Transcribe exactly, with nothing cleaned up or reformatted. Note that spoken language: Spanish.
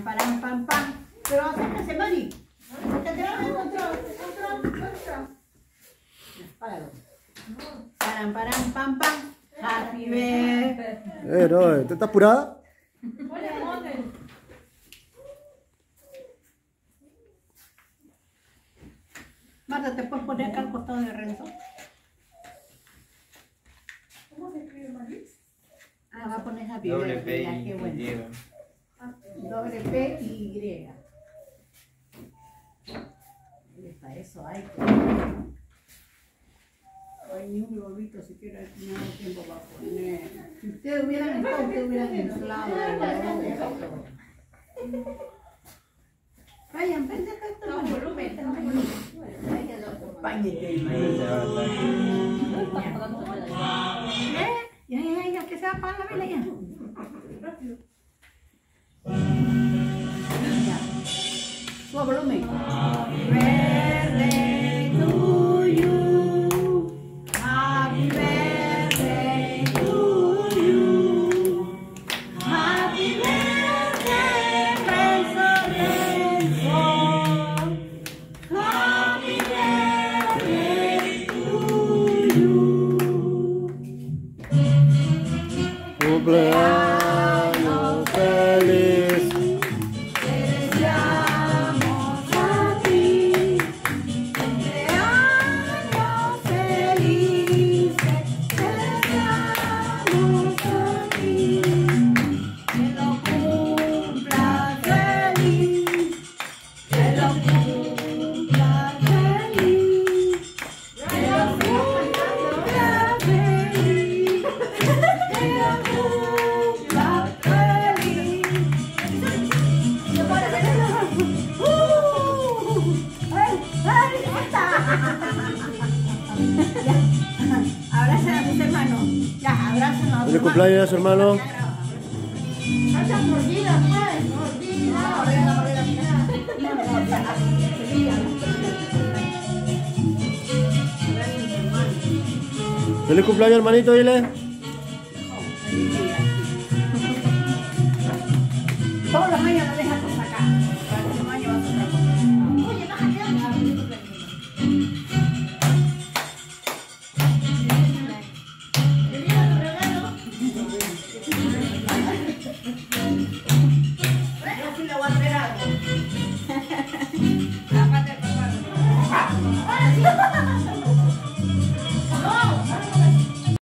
param, pam, pam. Pero acércase, Mari. Porque te van a encontrar. Control, control. Páralo. Param, param, pam, pam. Happy birthday. Eh, no, ¿tú estás apurada? Marta, ¿te puedes poner acá al costado de Renzo? ¿Cómo se escribe Maris? Ah, va a poner Happy Doble birthday. P Ya, y qué bueno. Y. Doble P y Y. Para eso hay que... Ay, ni un globito siquiera no hay tiempo para poner. Si ustedes hubieran estado, ustedes hubieran inflado. Vayan, vente acá esto. No, volumen, no, volumen. Acompáñete, ¿eh? Ya, ya, ya, que se va a apagar la vela ya. Rápido. Ya. Suba volumen. Birthday to you. Happy birthday to you. Happy birthday, Renzo, Renzo. Happy birthday to you. Cumpleaños feliz. Te deseamos a ti. Cumpleaños feliz. Te deseamos a ti. Que lo cumplas feliz. Que lo cumplas feliz. Que lo cumplas feliz. Que lo cumplas feliz. Abraza a tus hermanos. Ya, abraza a tus Feliz cumpleaños, hermano. Hasta mordida, pues, mordida. Feliz cumpleaños, hermanito, dile.